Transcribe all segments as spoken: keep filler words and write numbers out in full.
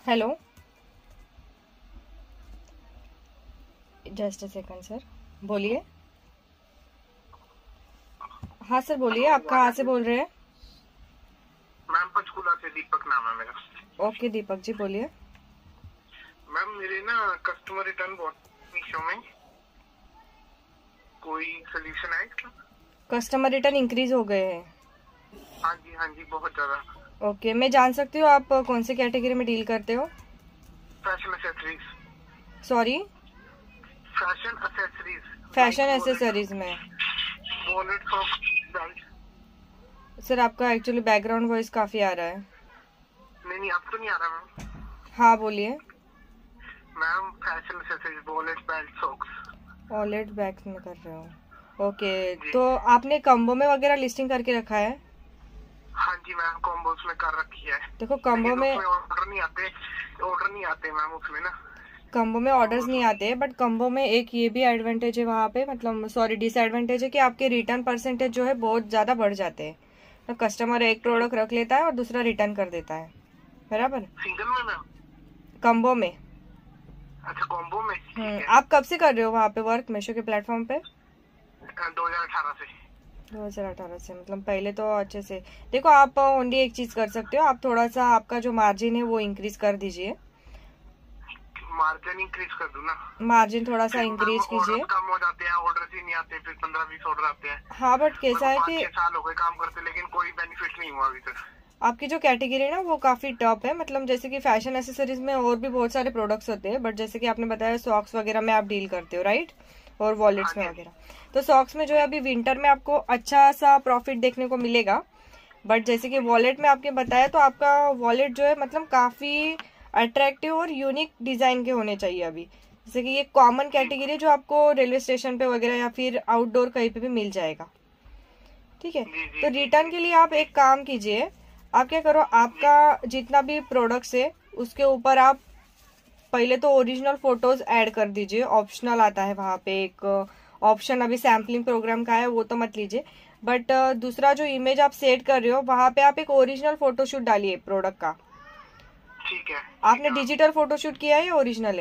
Hello, just a second sir, बोलिए। हाँ sir बोलिए, आप कहाँ से बोल रहे हैं? मैम पंचकूला से दीपक नाम है मेरा। ओके दीपक जी बोलिए। मैम मेरे ना कस्टमर रिटर्न बहुत मीशो में, कोई सोल्यूशन है इसका? कस्टमर रिटर्न इंक्रीज हो गए हैं? हाँ जी हाँ जी, बहुत ज्यादा। ओके, मैं जान सकती हूँ आप कौन से कैटेगरी में डील करते हो? Fashion accessories. Sorry, fashion accessories. Fashion accessories में। Wallet, socks, belt. सर आपका एक्चुअली बैकग्राउंड वॉइस काफी आ रहा है। नहीं नहीं, अब तो नहीं आ रहा मैम। हाँ बोलिए। Ma'am fashion accessories, wallet, belt, socks. Wallet bags में कर रहे हो? ओके, तो आपने कम्बो में वगैरह लिस्टिंग करके रखा है? हाँ जी मैम, कॉम्बोस में कर रखी है। देखो कम्बो में ऑर्डर नहीं आते, ऑर्डर नहीं आते मैम उसमें ना। कम्बो में ऑर्डर्स नहीं आते, बट कम्बो में एक ये भी एडवांटेज है वहाँ पे, मतलब सॉरी डिसएडवांटेज है कि आपके रिटर्न परसेंटेज जो है बहुत ज़्यादा बढ़ जाते हैं। तो कस्टमर एक प्रोडक्ट रख लेता है और दूसरा रिटर्न कर देता है, बराबर? सिंगल में मैम? कम्बो में। अच्छा कॉम्बो में। हम्म, आप कब से कर रहे हो वहाँ पे वर्क मीशो के प्लेटफॉर्म पे? दो हजार अठारह से। दो हजार अठारह से, मतलब पहले तो अच्छे से। देखो आप ओनली एक चीज कर सकते हो, आप थोड़ा सा आपका जो मार्जिन है वो इंक्रीज कर दीजिए। मार्जिन इंक्रीज कर दूं ना? मार्जिन थोड़ा सा इंक्रीज कीजिए। कम हो जाते हैं, ऑर्डर ही नहीं आते, फिर पंद्रह बीस ऑर्डर आते हैं। हाँ बट कैसा है कि साल हो गए काम करते, लेकिन कोई बेनिफिट नहीं हुआ अभी तक। आपकी जो कैटेगरी है ना वो काफी टॉप है, मतलब जैसे कि फैशन एसेसरीज में और भी बहुत सारे प्रोडक्ट्स होते हैं, बट जैसे कि आपने बताया सॉक्स वगैरह में आप डील करते हो, राइट? और वॉलेट्स में वगैरह। तो सॉक्स में जो है अभी विंटर में आपको अच्छा सा प्रॉफिट देखने को मिलेगा, बट जैसे कि वॉलेट में आपने बताया तो आपका वॉलेट जो है मतलब काफी अट्रैक्टिव और यूनिक डिजाइन के होने चाहिए अभी। जैसे कि ये कॉमन कैटेगरी जो आपको रेलवे स्टेशन पे वगैरह या फिर आउटडोर कहीं पे भी मिल जाएगा, ठीक है? तो रिटर्न के लिए आप एक काम कीजिए, आप क्या करो, आपका जितना भी प्रोडक्ट्स है उसके ऊपर आप पहले तो ओरिजिनल फोटोज ऐड कर दीजिए। ऑप्शनल आता है वहाँ पे एक ऑप्शन, अभी सैम्पलिंग प्रोग्राम का है वो तो मत लीजिए, बट दूसरा जो इमेज आप सेट कर रहे हो वहाँ पे आप एक ओरिजिनल फोटोशूट डालिए प्रोडक्ट का। ठीक है। आपने डिजिटल फोटोशूट किया है या ओरिजिनल है?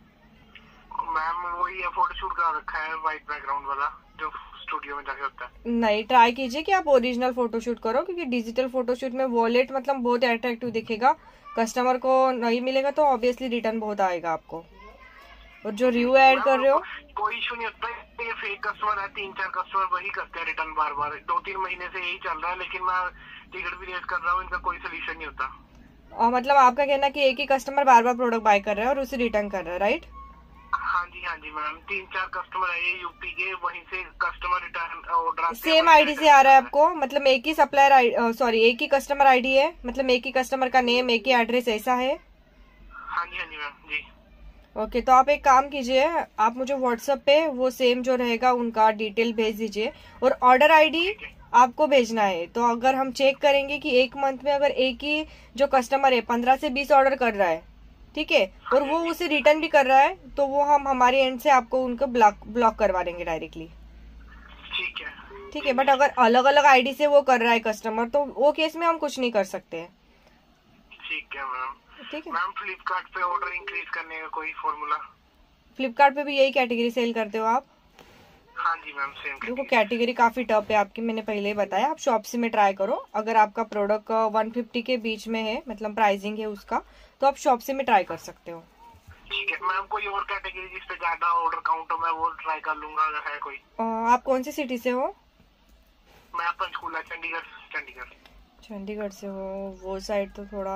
मैम वही है, फोटोशूट का रखा है, व्हाइट बैकग्राउंड वाला जो स्टूडियो में जाके होता है। नहीं, ट्राई कीजिए कि आप ओरिजिनल फोटोशूट करो, क्योंकि डिजिटल फोटोशूट में वॉलेट मतलब बहुत अट्रैक्टिव दिखेगा, कस्टमर को नहीं मिलेगा तो ऑब्वियसली रिटर्न बहुत आएगा आपको। और जो रिव्यू ऐड कर रहे हो, कोई इशू नहीं होता, ये फेक कस्टमर है, तीन चार कस्टमर वही करते हैं रिटर्न बार बार, दो तीन महीने से यही चल रहा है, लेकिन मैं टिकट भी रेस कर रहा हूँ, इनका कोई सोल्यूशन नहीं होता। और मतलब आपका कहना कि एक ही कस्टमर बार बार प्रोडक्ट बाय कर रहा है और उसे रिटर्न कर रहा है, राइट? हाँ जी हाँ जी मैम, तीन चार कस्टमर है ये यूपी के, वहीं से customer return order same ID से आ रहा है आपको, मतलब एक ही सप्लायर सॉरी एक ही कस्टमर आईडी है, मतलब एक ही कस्टमर का नेम, एक ही एड्रेस, ऐसा है? हाँ जी हाँ जी मैम जी। ओके, तो आप एक काम कीजिए, आप मुझे व्हाट्सएप पे वो सेम जो रहेगा उनका डिटेल भेज दीजिए, और ऑर्डर आईडी आपको भेजना है। तो अगर हम चेक करेंगे कि एक मंथ में अगर एक ही जो कस्टमर है पंद्रह से बीस ऑर्डर कर रहा है, ठीक है, और वो उसे रिटर्न भी कर रहा है, तो वो हम हमारे एंड से आपको उनको ब्लॉक ब्लॉक करवा देंगे डायरेक्टली, ठीक है? ठीक है? बट अगर अलग अलग आईडी से वो कर रहा है कस्टमर, तो वो केस में हम कुछ नहीं कर सकते हैं। ठीक है मैम। ठीक है मैम फ्लिपकार्ट पे ऑर्डर इंक्रीज करने का कोई फॉर्मूला? फ्लिपकार्ट पे भी यही कैटेगरी सेल करते हो आप? हाँ जी मैम, सेम। देखो कैटेगरी काफी टॉप है आपकी, मैंने पहले ही बताया, आप शॉप्सी में ट्राई करो। अगर आपका प्रोडक्ट वन फिफ्टी के बीच में है, मतलब प्राइसिंग है उसका, तो आप शॉप्सी में ट्राई कर सकते हो। ठीक है मैम, कोई और कैटेगरी जिस पे ज्यादा ऑर्डर काउंट हो मैं वो ट्राई कर लूंगा अगर है कोई। आप कौन सी सिटी से हो? मैं पंचकूला, चंडीगढ़। चंडीगढ़ चंडीगढ़ से हो? वो साइड तो थोड़ा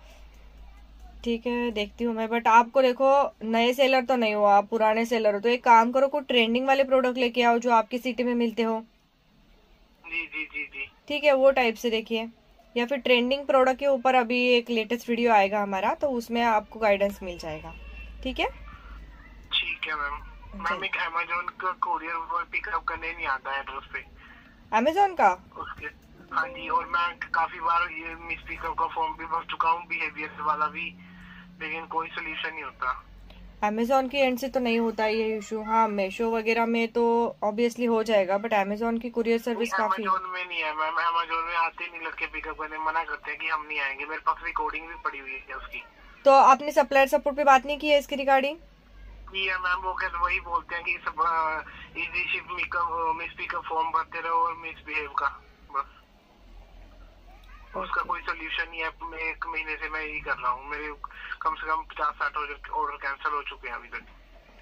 ठीक है, देखती हूँ मैं, बट आपको देखो नए सेलर तो नहीं हो आप, पुराने सेलर हो, तो एक काम करो, कोई ट्रेंडिंग वाले प्रोडक्ट लेके आओ जो आपकी सिटी में मिलते हो। जी जी जी जी। ठीक है, वो टाइप से देखिए, या फिर ट्रेंडिंग प्रोडक्ट के ऊपर अभी एक लेटेस्ट वीडियो आएगा हमारा, तो उसमें आपको गाइडेंस मिल जाएगा, ठीक है? ठीक है मैम। मैम एक अमेजोन का कोरियर पिकअप करने नहीं आता है एड्रेस पे। अमेजोन का? उसके हाँ जी, और मैं काफी बार ये मिस पिकअप का फॉर्म भी भर चुका हूँ, बिहेवियर वाला भी, लेकिन कोई सोल्यूशन नहीं होता। अमेजोन के एंड से तो नहीं होता ये इशू। हाँ मीशो वगैरह में तो ऑब्वियसली हो जाएगा, बट अमेजोन की कुरियर सर्विस काफी। अमेजोन में नहीं है मैम, अमेजोन में आते नहीं लड़के पिकअप करने, मना करते हैं कि हम नहीं आएंगे। मेरे पास रिकॉर्डिंग भी पड़ी हुई है उसकी। तो आपने सप्लायर सपोर्ट पे बात नहीं की है इसके रिगार्डिंग? किया मैम, वो कहते वही बोलते हैं कि सब easy ship miss pickup form भरते रहो और मिसबिहेव का, बस उसका कोई सोल्यूशन नहीं है। मैं एक महीने से मैं यही कर रहा हूँ, मेरे कम से कम पचास साठ ऑर्डर कैंसिल हो चुके हैं अभी तक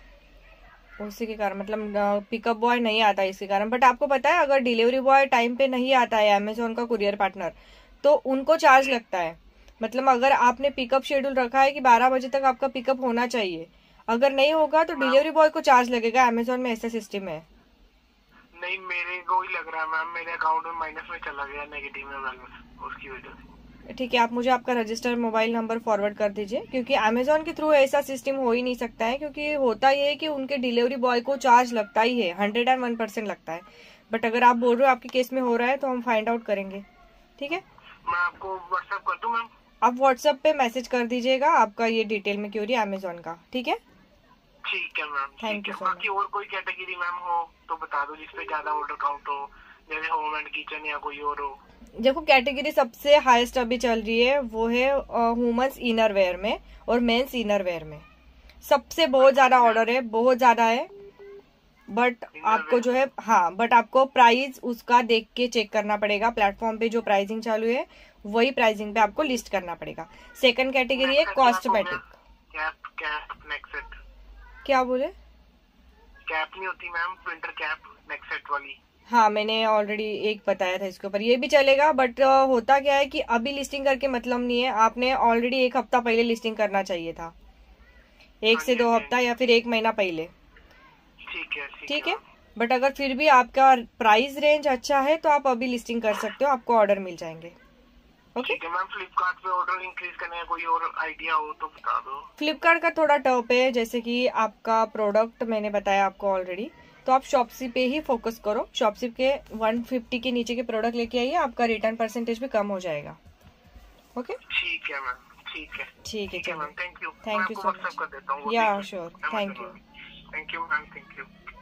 उसी के कारण, मतलब पिकअप बॉय नहीं आता इसके कारण। बट आपको पता है अगर डिलीवरी बॉय टाइम पे नहीं आता है अमेजोन का कुरियर पार्टनर, तो उनको चार्ज लगता है। मतलब अगर आपने पिकअप शेड्यूल रखा है कि बारह बजे तक आपका पिकअप होना चाहिए, अगर नहीं होगा तो डिलीवरी बॉय को चार्ज लगेगा। अमेजोन में ऐसा सिस्टम है। नहीं, मेरे को ही लग रहा है मैम, मेरे अकाउंट में माइनस में चला गया, नेगेटिव में बैलेंस, उसकी वजह से। ठीक है, आप मुझे आपका रजिस्टर मोबाइल नंबर फॉरवर्ड कर दीजिए, क्योंकि अमेजोन के थ्रू ऐसा सिस्टम हो ही नहीं सकता है। क्योंकि होता ये है कि उनके डिलीवरी बॉय को चार्ज लगता ही है, हंड्रेड एंड वन परसेंट लगता है। बट अगर आप बोल रहे हो आपके केस में हो रहा है तो हम फाइंड आउट करेंगे। ठीक है, मैं आपको व्हाट्सएप कर दूं मैम? आप व्हाट्सएप पे मैसेज कर दीजिएगा आपका ये डिटेल में क्यूरी अमेजोन का। ठीक है, ठीक है मैम, थैंक यू सो बाकी और कोई कैटेगरी मैम हो तो बता दो जिसपे ज्यादा ऑर्डर काउंट हो, जैसे होम एंड किचन या कोई और हो। देखो कैटेगरी सबसे हाईएस्ट अभी चल रही है वो है वुमेन्स इनर वेयर में और मेंस इनर वेयर में। सबसे बहुत ज्यादा ऑर्डर है, बहुत ज्यादा है। बट आपको जो है, हाँ, बट आपको प्राइस उसका देख के चेक करना पड़ेगा। प्लेटफॉर्म पे जो प्राइसिंग चालू है वही प्राइसिंग पे आपको लिस्ट करना पड़ेगा। सेकंड कैटेगरी है cosmetic. Cap cap neck set. क्या बोले? कैप नहीं होती ma'am, winter cap neck set वाली। हाँ, मैंने ऑलरेडी एक बताया था इसके ऊपर, ये भी चलेगा। बट होता क्या है कि अभी लिस्टिंग करके मतलब नहीं है, आपने ऑलरेडी एक हफ्ता पहले लिस्टिंग करना चाहिए था, एक से दो हफ्ता या फिर एक महीना पहले। ठीक है, ठीक है। बट अगर फिर भी आपका प्राइस रेंज अच्छा है तो आप अभी लिस्टिंग कर सकते हो, आपको ऑर्डर मिल जाएंगे। Okay okay? मैम फ्लिपकार्ट पे ऑर्डर इंक्रीज करने का कोई और आइडिया हो तो बता दो। फ्लिपकार्ट का थोड़ा टफ है, जैसे कि आपका प्रोडक्ट मैंने बताया आपको ऑलरेडी, तो आप शॉप्सी पे ही फोकस करो। शॉप्सी के एक सौ पचास के नीचे के प्रोडक्ट लेके आइए, आपका रिटर्न परसेंटेज भी कम हो जाएगा। ओके, ठीक है मैम, ठीक है ठीक है, ma'am, thank you, thank you so much. कर देता हूँ। Yeah sure, thank you, thank you ma'am, thank you.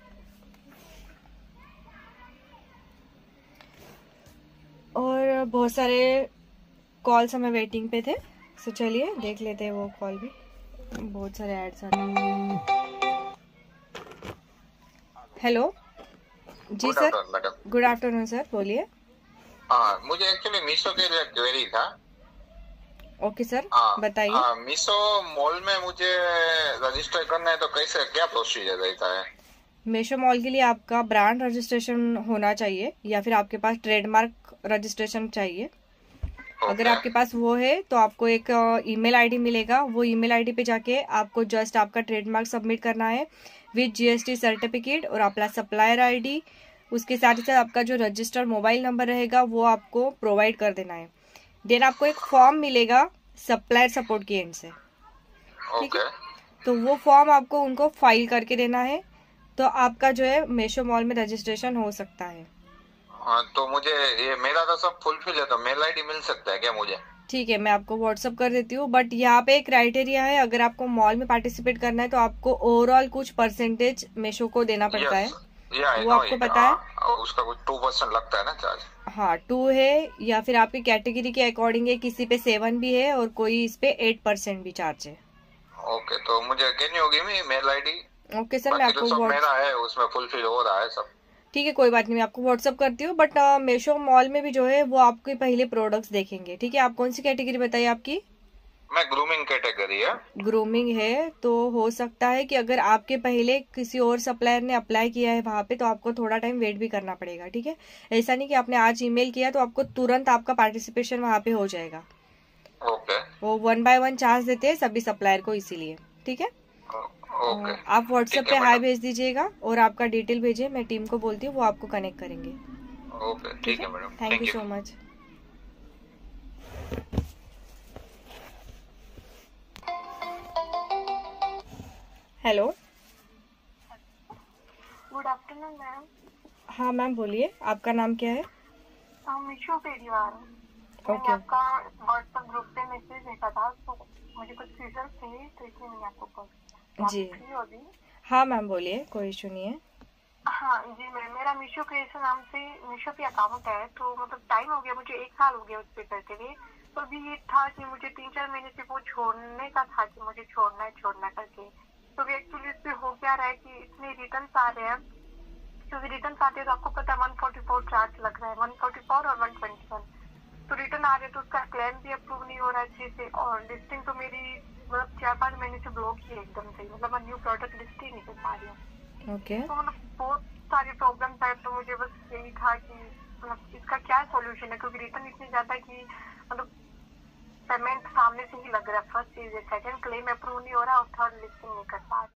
और बहुत सारे कॉल्स हमें वेटिंग पे थे, सो चलिए देख लेते हैं वो कॉल भी। बहुत सारे एड्स आते हैं। हेलो जी सर, गुड आफ्टरनून सर, बोलिए। हाँ, मुझे एक्चुअली मीशो के लिए क्वेरी था। ओके सर, बताइए। मीशो मॉल में मुझे रजिस्टर करना है तो कैसे, क्या प्रोसीजर रहता है? मीशो मॉल के लिए आपका ब्रांड रजिस्ट्रेशन होना चाहिए या फिर आपके पास ट्रेडमार्क रजिस्ट्रेशन चाहिए। okay. अगर आपके पास वो है तो आपको एक ईमेल आईडी मिलेगा, वो ईमेल आईडी पे जाके आपको जस्ट आपका ट्रेडमार्क सबमिट करना है विद जीएसटी सर्टिफिकेट और अपना सप्लायर आईडी। उसके साथ ही साथ आपका जो रजिस्टर्ड मोबाइल नंबर रहेगा वो आपको प्रोवाइड कर देना है। देन आपको एक फॉर्म मिलेगा सप्लायर सपोर्ट की एंड से। ठीक है, तो वो फॉर्म आपको उनको फाइल करके देना है, तो आपका जो है मीशो मॉल में रजिस्ट्रेशन हो सकता है। हाँ, तो मुझे ये मेरा तो सब फुलफिल है, तो मेल आईडी मिल सकता है क्या मुझे? ठीक है, मैं आपको व्हाट्सअप कर देती हूँ। बट यहाँ पे एक क्राइटेरिया है, अगर आपको मॉल में पार्टिसिपेट करना है तो आपको ओवरऑल कुछ परसेंटेज मीशो को देना पड़ता है। वो आपको पता है? उसका कुछ टू परसेंट लगता है ना चार्ज? हाँ, टू है, या फिर आपकी कैटेगरी के अकॉर्डिंग है, किसी पे सेवन भी है और कोई इस पे एट परसेंट भी चार्ज है। ओके, तो मुझे कहनी होगी मेल आईडी। ओके सर, मैं आपको मेरा है उसमें फुलफिल हो रहा है सब। ठीक है, कोई बात नहीं, मैं आपको व्हाट्सअप करती हूँ। बट मीशो मॉल में भी जो है वो आपके पहले प्रोडक्ट्स देखेंगे। ठीक है, आप कौन सी कैटेगरी बताइए आपकी? मैं ग्रूमिंग कैटेगरी है। ग्रूमिंग है, तो हो सकता है कि अगर आपके पहले किसी और सप्लायर ने अप्लाई किया है वहाँ पे, तो आपको थोड़ा टाइम वेट भी करना पड़ेगा। ठीक है, ऐसा नहीं कि आपने आज ईमेल किया तो आपको तुरंत आपका पार्टिसिपेशन वहाँ पे हो जाएगा। ओके, वो वन बाय वन चांस देते हैं सभी सप्लायर को, इसीलिए। ठीक है, ओके, आप व्हाट्सएप पे हाई भेज दीजिएगा और आपका डिटेल भेजिए, मैं टीम को बोलती हूँ, वो आपको कनेक्ट करेंगे। ओके, ठीक है madam, thank you so much. Hello, good afternoon ma'am. हाँ मैम, बोलिए, आपका नाम क्या है? मीशो परिवार। ओके, आपका व्हाट्सएप ग्रुप पे मैसेज देखा था, तो मुझे कुछ फीचर्स चाहिए, तो इसलिए मैंने आपको कॉल जी। होगी? हाँ मैम, बोलिए, कोई इशू नहीं है। हाँ जी मैम, मेरा मीशो क्रिएशन नाम से मीशो पे अकाउंट है, तो मतलब टाइम हो गया, मुझे एक साल हो गया उस पे करते हुए, तो अभी ये था कि मुझे तीन चार महीने से वो छोड़ने का था कि मुझे छोड़ना है छोड़ना करके। तो अभी एक्चुअली इस पे हो क्या रहा है कि इतने रिटर्न आ रहे हैं, क्योंकि रिटर्न आते हैं तो आपको पता है वन फोर्टी फोर चार्ज लग रहा है, वन फोर्टी फोर और वन ट्वेंटी वन। तो रिटर्न आ रहे तो उसका क्लेम भी अप्रूव नहीं हो रहा अच्छे से, और लिस्टिंग तो मेरी मतलब चार पाँच महीने से ब्लॉक ही है एकदम से, मतलब मैं न्यू प्रोडक्ट लिस्ट ही नहीं कर पा रही हूँ। ओके तो मतलब बहुत सारी प्रॉब्लम्स है, तो मुझे बस यही था कि मतलब इसका क्या सॉल्यूशन है, क्योंकि रिटर्न इतनी ज्यादा कि मतलब पेमेंट सामने से ही लग रहा है। फर्स्ट चीज है, सेकंड क्लेम अप्रूव नहीं हो रहा और थर्ड लिस्टिंग नहीं कर पा रही।